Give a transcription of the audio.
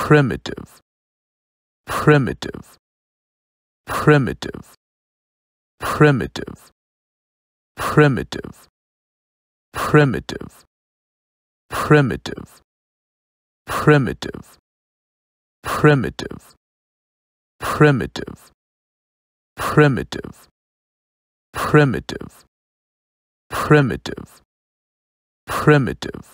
primitive, primitive, primitive, primitive, primitive, primitive, primitive, primitive, primitive, primitive, primitive, primitive, primitive, primitive,